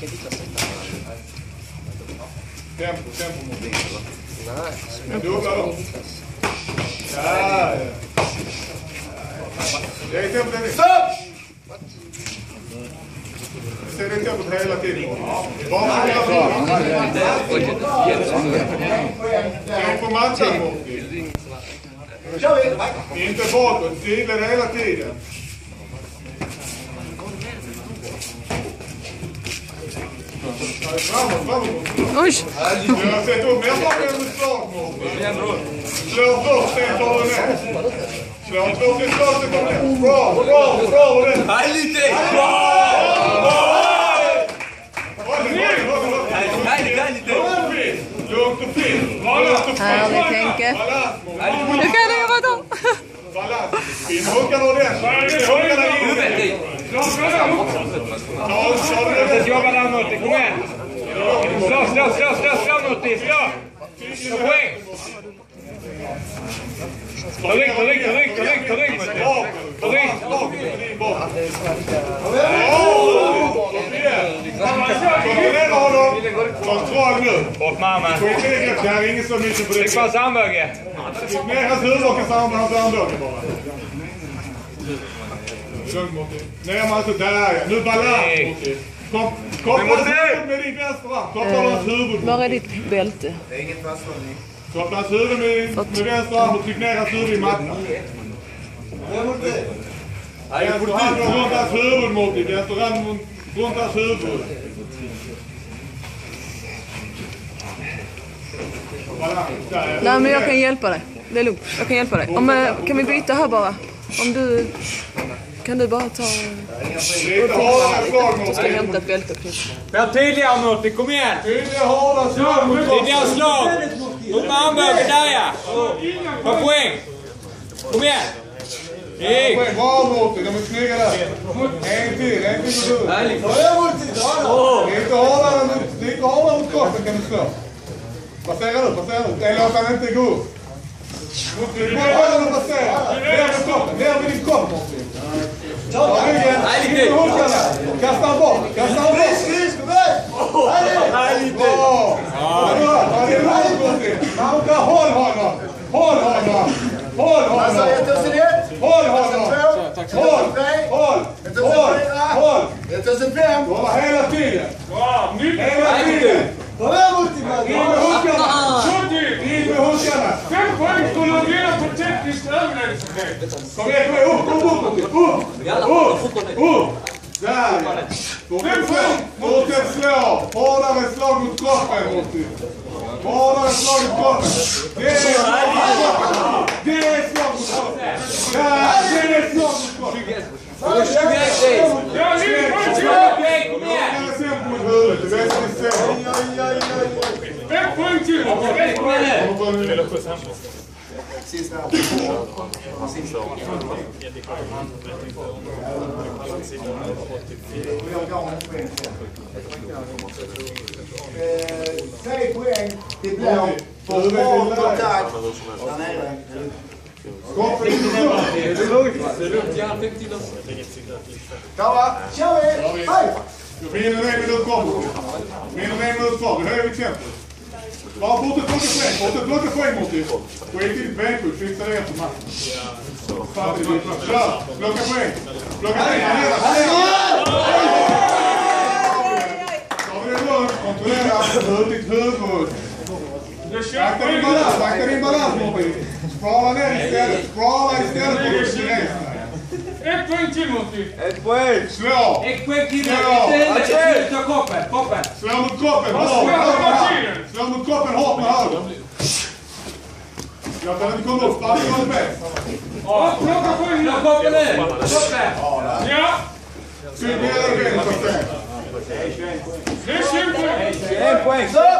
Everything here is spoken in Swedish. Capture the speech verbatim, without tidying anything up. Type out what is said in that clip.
Tempo, tempo, motor. Dubbla då. Ja, ja. Det är tempo, det är stopp! Ser det tempot hela tiden. Bara på matchen. Inte bakåt, dribblar hela tiden. Framåt, framåt. Oj! Jag har sett upp mer bakom än ett slag. Slå först, sen tar du ner. Slå två till slag, sen tar du ner. Bra, bra, bra. Här lite! Lugnt och fint. Härligt Henke. Hur kan du göra då? Balans. In huckarna ordentligt. Huckarna in. Jobba där Mutti, kom igen! Slå, slå, slå, slå, slå Mutti, slå! Slå poäng! Ta rygg, ta rygg, ta rygg, ta rygg, ta rygg Mutti! Ta rygg! Kontrollera honom! Kontroll nu! Bort med armen! Det här är ingen så mycket på det. Tryck på hans armböge! Ner hans huvud och hans armböge bara. Lugn Mutti. Ner med alltså där ja. Nu balans Mutti. Koppla hans huvud med din vänstra arm. Koppla hans huvud. Var är ditt bälte? Det är inget fasthållning. Koppla hans huvud med, med vänstra arm och tryck ner hans huvud i mattan. Vänster hand runt hans huvud Mutti. Vänster hand runt hans huvud. Nej men jag kan hjälpa dig. Det är lugnt. Jag kan hjälpa dig. Om, kan vi byta här bara? Om du... Kan du bara ta... Lite hårdare slag Mutti. Jag ska hämta ett bälte och knyta. Var tydligare Mutti, kom igen! Tydliga hårda slag mot kroppen. Tydligare slag! Upp med armbögen där ja! Ta poäng! Kom igen! Gick! Bra Mutti, de är snygga där. En till, en till på huvudet. Lite hårdare, lite hårdare mot kroppen kan du slå. Passera upp, passera upp. Nej, låt han inte gå upp. Mutti, gå hårdare och passera. Ner med kroppen, ner med din kropp Mutti. Ta ryggen, in med huckarna. Kasta han bort, kasta han bort. Skris, kom igen! Härligt! Bra! Ja, det är lugnt Mutti. Manka, håll honom. Håll honom. Håll honom. Alltså, ett tusen ett. Håll honom. Håll, håll, håll, håll. ett tusen fem. Hålla hela tiden. Hela tiden. Kom igen Mutti, man. In med huckarna. In med huckarna. Fem poäng skulle du vinna på tekniskt överlägsenhet. Kom igen, kom igen. Upp, upp, upp, upp. Upp, upp, upp. Där. Fortsätt slå. Hårdare slag mot kroppen, Mutti. Hårdare slag mot kroppen. Det är slag mot kroppen. Det är slag mot kroppen. Där, det är slag mot kroppen. Ja, ni får tjugo! Kom igen! Hårdare slag mot huvudet. Det är bäst vi ser. Fem poäng till! Kom igen! Sista. Tre poäng till blå. För bra kontakt. Där nere. Kroppen inte ner. Det är lugnt, det är lugnt. Jag fick till oss. Klara, kör vi! Hej! Mindre än en minut kvar. Mindre än en minut kvar. Vi höjer exempel. Bara fortsätt plocka poäng. Fortsätt plocka poäng Mutti. Skit i ditt bänkort. Fixa det efter matchen. Kör! Plocka poäng. Plocka poäng. Ta det lugnt. Kontrollera. Hör ditt huvud. Akta din balans. Akta din balans Mutti. Sprala ner istället. Sprala istället för att du reser. Ett poäng till Mutti. Ett poäng. Slå. Ett poäng till Mutti. Ta kroppen, kroppen. Slå mot kroppen. Slå mot kroppen hårt med höger. Jag kan inte komma upp. Bara det bäst. Ja, plocka poäng. Ta kroppen nu. Kroppen. Ja. Syd ner i benet. Det är tjugo poäng. En poäng.